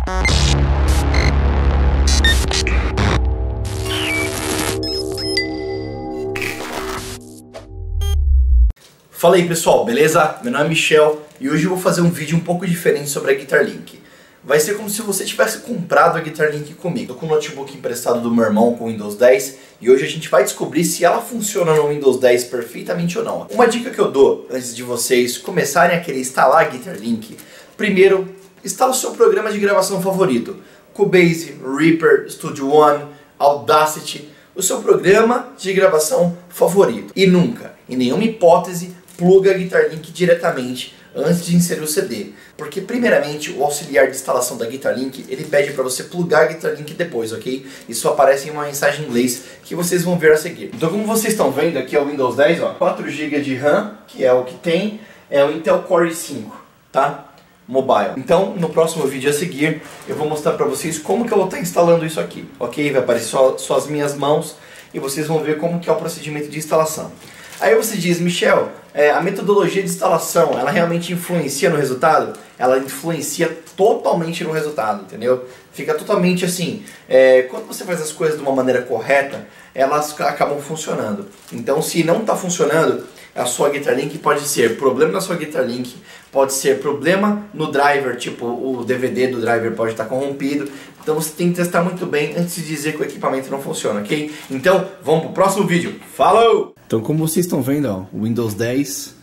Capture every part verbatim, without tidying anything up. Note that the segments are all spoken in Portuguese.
Fala aí pessoal, beleza? Meu nome é Michel e hoje eu vou fazer um vídeo um pouco diferente sobre a Guitar Link. Vai ser como se você tivesse comprado a Guitar Link comigo. Tô com o notebook emprestado do meu irmão com o Windows dez e hoje a gente vai descobrir se ela funciona no Windows dez perfeitamente ou não. Uma dica que eu dou antes de vocês começarem a querer instalar a Guitar Link: primeiro, instala o seu programa de gravação favorito. Cubase, Reaper, Studio One, Audacity, o seu programa de gravação favorito. E nunca, em nenhuma hipótese, pluga a Guitar Link diretamente antes de inserir o C D, porque primeiramente o auxiliar de instalação da Guitar Link ele pede para você plugar a Guitar Link depois, ok? Isso aparece em uma mensagem em inglês que vocês vão ver a seguir. Então, como vocês estão vendo, aqui é o Windows dez, ó, quatro gigas de RAM, que é o que tem, é o Intel Core i cinco, tá? Mobile. Então, no próximo vídeo a seguir, eu vou mostrar para vocês como que eu vou estar instalando isso aqui, ok? Vai aparecer só, só as minhas mãos e vocês vão ver como que é o procedimento de instalação. Aí você diz: Michel, é, a metodologia de instalação, ela realmente influencia no resultado? Ela influencia totalmente no resultado, entendeu? Fica totalmente assim, é, quando você faz as coisas de uma maneira correta, elas acabam funcionando. Então, se não está funcionando, a sua Guitar Link pode ser problema na sua Guitar Link, pode ser problema no driver, tipo o D V D do driver pode estar corrompido. Então você tem que testar muito bem antes de dizer que o equipamento não funciona, ok? Então, vamos pro próximo vídeo. Falou! Então, como vocês estão vendo, ó, o Windows dez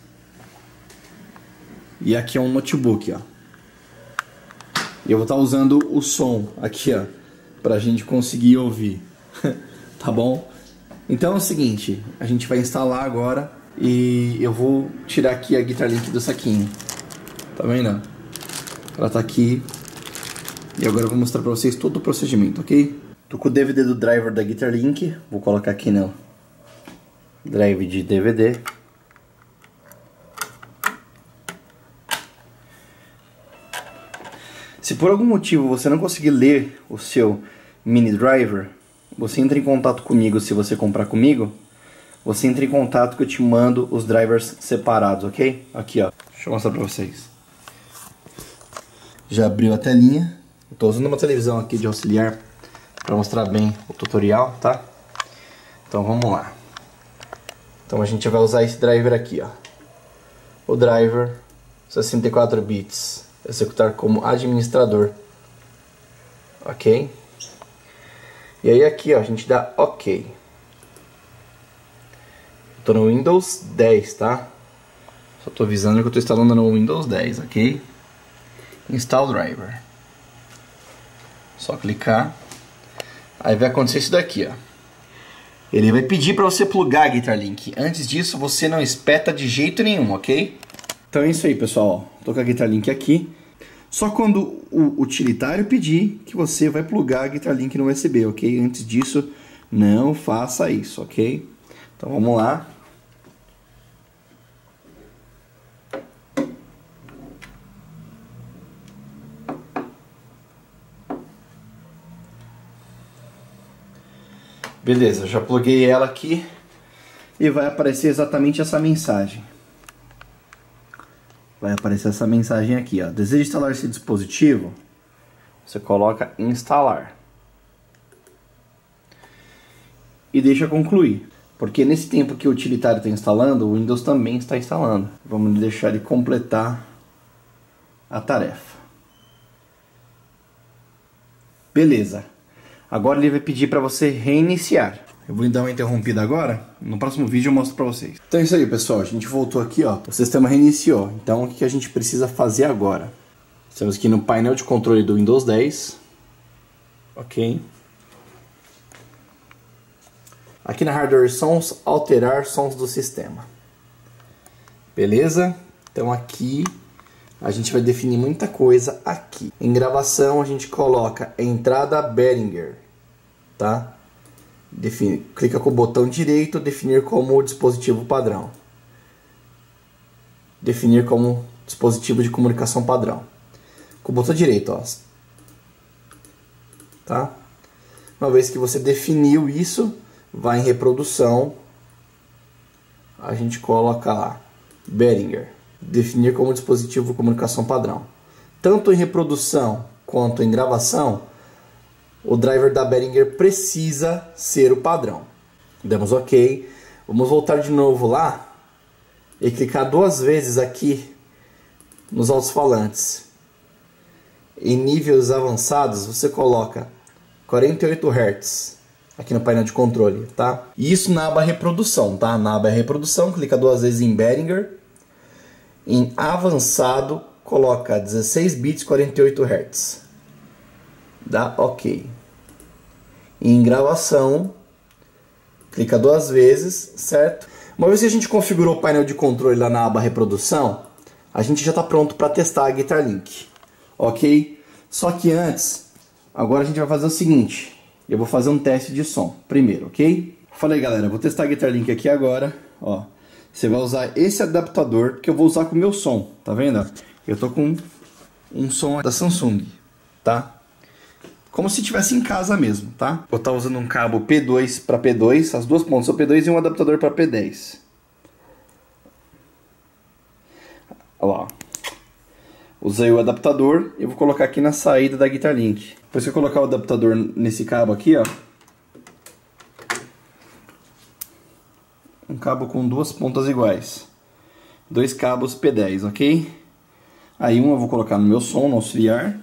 e aqui é um notebook, ó. E eu vou estar usando o som aqui, ó, pra gente conseguir ouvir. Tá bom? Então é o seguinte, a gente vai instalar agora e eu vou tirar aqui a Guitar Link do saquinho. Tá vendo? Ela tá aqui. E agora eu vou mostrar pra vocês todo o procedimento, ok? Tô com o D V D do driver da Guitar Link. Vou colocar aqui no drive de D V D. Se por algum motivo você não conseguir ler o seu mini driver, você entra em contato comigo. Se você comprar comigo, você entra em contato que eu te mando os drivers separados, ok? Aqui, ó. Deixa eu mostrar pra vocês. Já abriu a telinha. Eu tô usando uma televisão aqui de auxiliar pra mostrar bem o tutorial, tá? Então vamos lá. Então a gente vai usar esse driver aqui, ó. O driver sessenta e quatro bits. Executar como administrador. Ok? E aí aqui, ó, a gente dá OK. Tô no Windows dez, tá? Só tô avisando que eu tô instalando no Windows dez, ok? Install driver. Só clicar. Aí vai acontecer isso daqui, ó. Ele vai pedir para você plugar a Guitar Link. Antes disso, você não espeta de jeito nenhum, ok? Então é isso aí, pessoal. Tô com a Guitar Link aqui. Só quando o utilitário pedir que você vai plugar a Guitar Link no U S B, ok? Antes disso, não faça isso, ok? Então vamos lá. Beleza, já pluguei ela aqui e vai aparecer exatamente essa mensagem. Vai aparecer essa mensagem aqui, ó. Deseja instalar esse dispositivo? Você coloca instalar. E deixa concluir. Porque nesse tempo que o utilitário está instalando, o Windows também está instalando. Vamos deixar ele completar a tarefa. Beleza. Agora ele vai pedir para você reiniciar. Eu vou dar uma interrompida agora. No próximo vídeo eu mostro para vocês. Então é isso aí, pessoal. A gente voltou aqui, ó. O sistema reiniciou. Então o que a gente precisa fazer agora? Estamos aqui no painel de controle do Windows dez. Ok. Aqui na Hardware Sons, alterar sons do sistema. Beleza? Então aqui a gente vai definir muita coisa aqui. Em gravação a gente coloca entrada Behringer, tá? Define, clica com o botão direito, definir como dispositivo padrão. Definir como dispositivo de comunicação padrão. Com o botão direito, ó. Tá? Uma vez que você definiu isso, vai em reprodução, a gente coloca lá Behringer, definir como dispositivo de comunicação padrão. Tanto em reprodução quanto em gravação, o driver da Behringer precisa ser o padrão. Demos OK. Vamos voltar de novo lá e clicar duas vezes aqui nos alto-falantes. Em níveis avançados, você coloca quarenta e oito hertz aqui no painel de controle, tá? Isso na aba reprodução, tá? Na aba reprodução, clica duas vezes em Behringer. Em avançado, coloca dezesseis bits, quarenta e oito hertz. Dá OK. Em gravação, clica duas vezes, certo? Uma vez que a gente configurou o painel de controle lá na aba reprodução, a gente já está pronto para testar a Guitar-Link. Ok? Só que antes, agora a gente vai fazer o seguinte. Eu vou fazer um teste de som primeiro, ok? Falei, galera, vou testar a Guitar-Link aqui agora. Ó, você vai usar esse adaptador que eu vou usar com o meu som, tá vendo? Eu tô com um som da Samsung, tá? Como se estivesse em casa mesmo, tá? Eu estou usando um cabo P dois para P dois, as duas pontas são P dois e um adaptador para P dez. Olha lá. Usei o adaptador e vou colocar aqui na saída da Guitar-Link. Depois que eu colocar o adaptador nesse cabo aqui, ó. Um cabo com duas pontas iguais. Dois cabos P dez, ok? Aí um eu vou colocar no meu som, no auxiliar.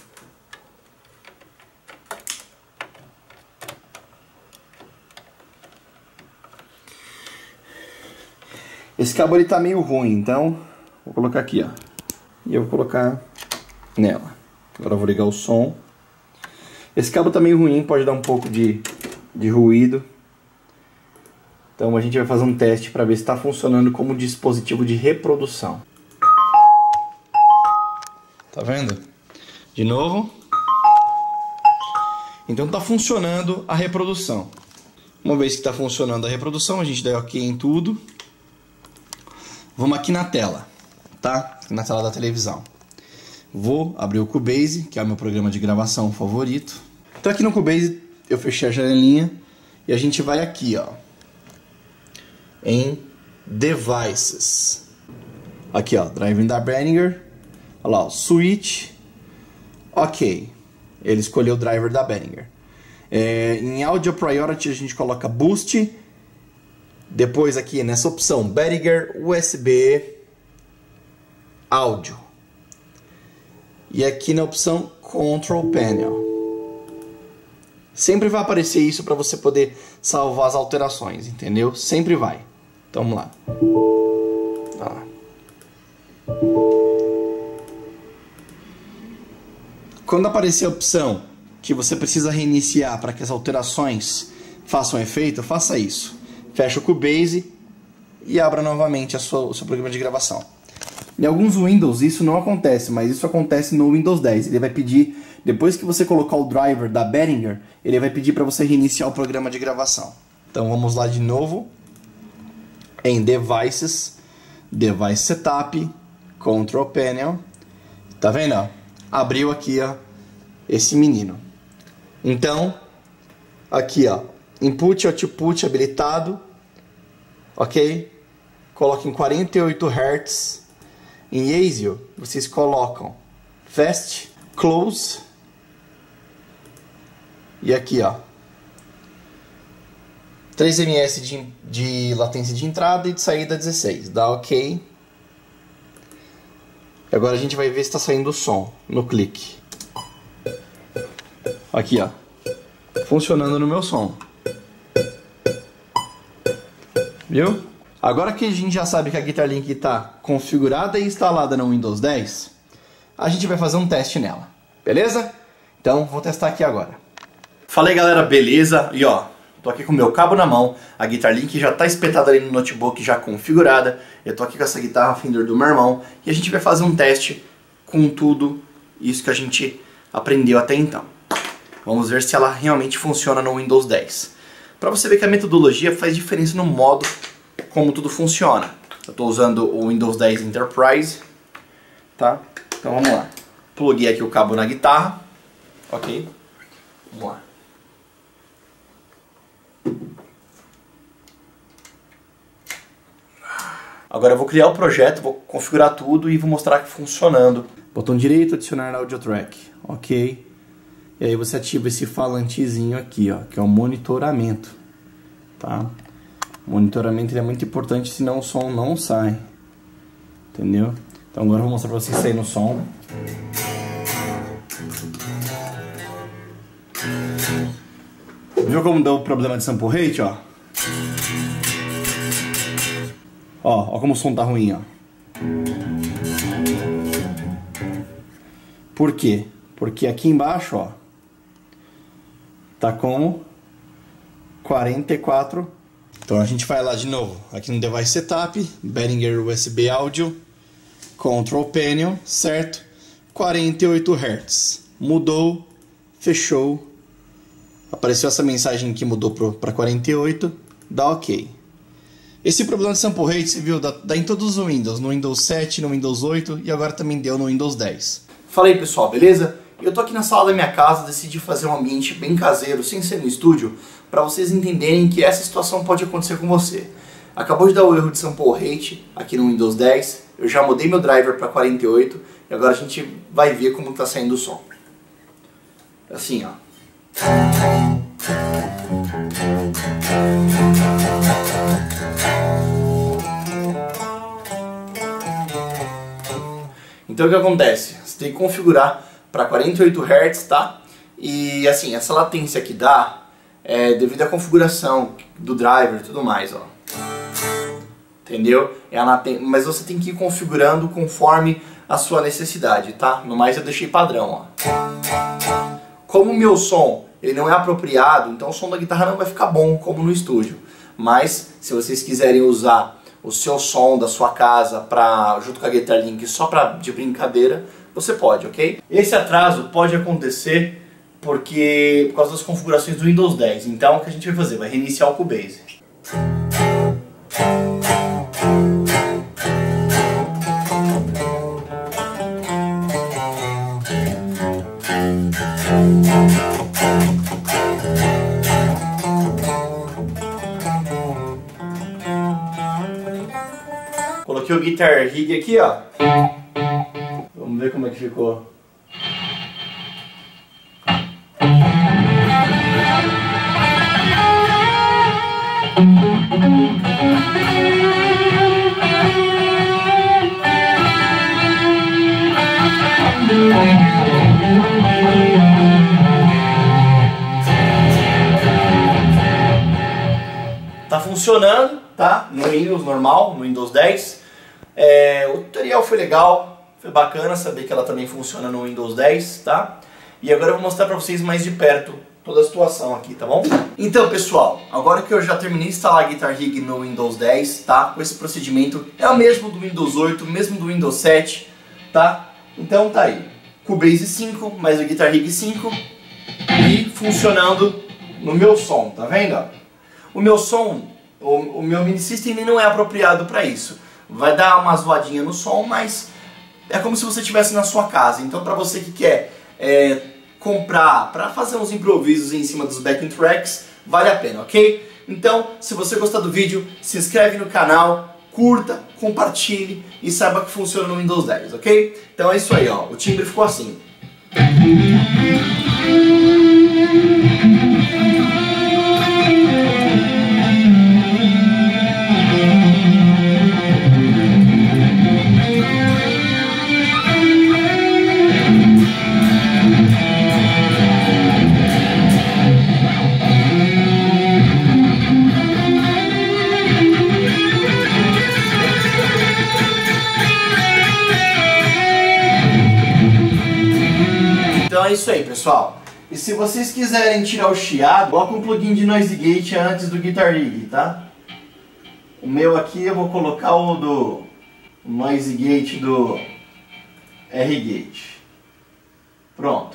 Esse cabo ele tá meio ruim, então vou colocar aqui, ó. E eu vou colocar nela. Agora eu vou ligar o som. Esse cabo tá meio ruim, pode dar um pouco de, de ruído. Então a gente vai fazer um teste para ver se está funcionando como dispositivo de reprodução. Tá vendo? De novo. Então tá funcionando a reprodução. Uma vez que está funcionando a reprodução, a gente dá OK em tudo. Vamos aqui na tela, tá? Na tela da televisão. Vou abrir o Cubase, que é o meu programa de gravação favorito. Então aqui no Cubase eu fechei a janelinha e a gente vai aqui, ó, em Devices. Aqui, ó, Driving da Behringer. Olha lá, ó, Switch. OK. Ele escolheu o driver da Behringer. É, em Audio Priority a gente coloca Boost. Depois aqui nessa opção Behringer U S B Áudio. E aqui na opção Control Panel. Sempre vai aparecer isso para você poder salvar as alterações, entendeu? Sempre vai. Então vamos lá. Olha lá. Quando aparecer a opção que você precisa reiniciar para que as alterações façam efeito, faça isso. Fecha o Cubase e abra novamente a sua, o seu programa de gravação. Em alguns Windows isso não acontece, mas isso acontece no Windows dez. Ele vai pedir, depois que você colocar o driver da Behringer, ele vai pedir para você reiniciar o programa de gravação. Então vamos lá de novo. Em Devices, Device Setup, Control Panel. Tá vendo? Ó? Abriu aqui, ó, esse menino. Então, aqui, ó, Input e Output habilitado, ok? Coloque em quarenta e oito hertz. Em ASIO, vocês colocam Fast, Close. E aqui, ó, três miléssegundos de, de latência de entrada e de saída dezesseis. Dá OK. Agora a gente vai ver se está saindo o som no clique. Aqui, ó, funcionando no meu som. Viu? Agora que a gente já sabe que a Guitar-Link está configurada e instalada no Windows dez, a gente vai fazer um teste nela, beleza? Então vou testar aqui agora. Falei, galera, beleza? E ó, tô aqui com o meu cabo na mão, a Guitar-Link já está espetada ali no notebook, já configurada. Eu tô aqui com essa guitarra Fender do meu irmão e a gente vai fazer um teste com tudo isso que a gente aprendeu até então. Vamos ver se ela realmente funciona no Windows dez. Para você ver que a metodologia faz diferença no modo como tudo funciona. Eu estou usando o Windows dez Enterprise, tá? Então vamos lá. Pluguei aqui o cabo na guitarra, ok? Vamos lá. Agora eu vou criar o projeto, vou configurar tudo e vou mostrar que funcionando Botão direito, adicionar audio track, ok. E aí você ativa esse falantezinho aqui, ó, que é o monitoramento, tá? O monitoramento ele é muito importante, senão o som não sai, entendeu? Então agora eu vou mostrar pra vocês sair no som. Viu como deu o problema de sample rate, ó? Ó, ó como o som tá ruim, ó. Por quê? Porque aqui embaixo, ó, tá com quarenta e quatro. Então a gente vai lá de novo, aqui no Device Setup, Behringer U S B Audio, Control Panel, certo? quarenta e oito hertz. Mudou, fechou. Apareceu essa mensagem que mudou para quarenta e oito, dá ok. Esse problema de sample rate, você viu, dá, dá em todos os Windows, no Windows sete, no Windows oito e agora também deu no Windows dez. Fala aí pessoal, beleza? Eu tô aqui na sala da minha casa, decidi fazer um ambiente bem caseiro, sem ser no estúdio, para vocês entenderem que essa situação pode acontecer com você. Acabou de dar o erro de sample rate aqui no Windows dez, eu já mudei meu driver para quarenta e oito e agora a gente vai ver como está saindo o som. Assim, ó. Então o que acontece? Você tem que configurar para quarenta e oito hertz, tá? E assim, essa latência que dá é devido à configuração do driver e tudo mais, ó. Entendeu? É a laten... Mas você tem que ir configurando conforme a sua necessidade, tá? No mais eu deixei padrão, ó. Como o meu som ele não é apropriado, então o som da guitarra não vai ficar bom como no estúdio. Mas se vocês quiserem usar o seu som da sua casa pra, junto com a Guitar Link só pra, de brincadeira, você pode, ok? Esse atraso pode acontecer porque por causa das configurações do Windows dez. Então o que a gente vai fazer? Vai reiniciar o Cubase. Coloquei o Guitar Rig aqui, ó. Vamos ver como é que ficou. Tá funcionando, tá? No Windows normal, no Windows dez. É, o tutorial foi legal, foi bacana saber que ela também funciona no Windows dez, tá? E agora eu vou mostrar pra vocês mais de perto toda a situação aqui, tá bom? Então pessoal, agora que eu já terminei de instalar a Guitar Rig no Windows dez, tá? Com esse procedimento, é o mesmo do Windows oito, mesmo do Windows sete, tá? Então tá aí, Cubase cinco, mais o Guitar Rig cinco e funcionando no meu som, tá vendo? O meu som, o, o meu mini system ele não é apropriado para isso. Vai dar uma zoadinha no som, mas é como se você estivesse na sua casa. Então para você que quer é, comprar para fazer uns improvisos em cima dos backing tracks, vale a pena, ok? Então, se você gostar do vídeo, se inscreve no canal, curta, compartilhe e saiba que funciona no Windows dez, ok? Então é isso aí, ó. O timbre ficou assim. Então é isso aí, pessoal. E se vocês quiserem tirar o chiado, coloca um plugin de Noise Gate antes do Guitar Rig, tá? O meu aqui eu vou colocar o do Noise Gate do R-Gate. Pronto.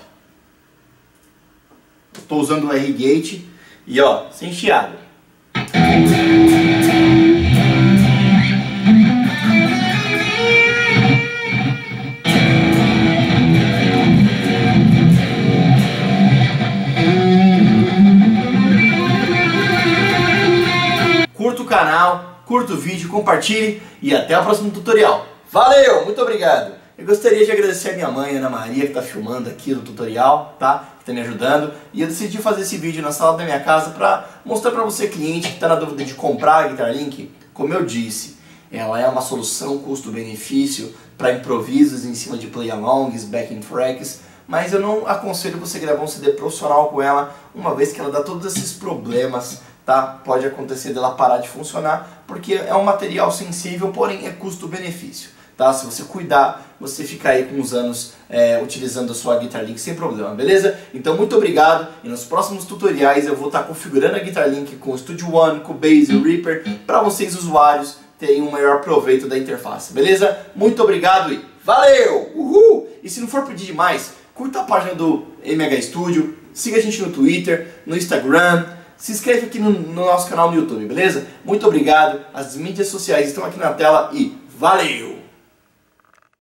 Estou usando o R-Gate e ó, sem chiado. Curta o canal, curta o vídeo, compartilhe e até o próximo tutorial. Valeu, muito obrigado! Eu gostaria de agradecer a minha mãe, Ana Maria, que está filmando aqui no tutorial, tá? Que está me ajudando. E eu decidi fazer esse vídeo na sala da minha casa para mostrar para você, cliente, que está na dúvida de comprar a Guitar Link. Como eu disse, ela é uma solução custo-benefício para improvisos em cima de play-alongs, backing tracks, mas eu não aconselho você gravar um C D profissional com ela, uma vez que ela dá todos esses problemas, tá? Pode acontecer dela parar de funcionar, porque é um material sensível, porém é custo-benefício. Tá? Se você cuidar, você fica aí com uns anos é, utilizando a sua Guitar Link sem problema, beleza? Então muito obrigado, e nos próximos tutoriais eu vou estar configurando a Guitar Link com o Studio One, com o Base e o Reaper, para vocês usuários terem um maior proveito da interface, beleza? Muito obrigado e valeu! Uhul! E se não for pedir demais, curta a página do M H Studio, siga a gente no Twitter, no Instagram, se inscreve aqui no, no nosso canal no YouTube, beleza? Muito obrigado, as mídias sociais estão aqui na tela e valeu!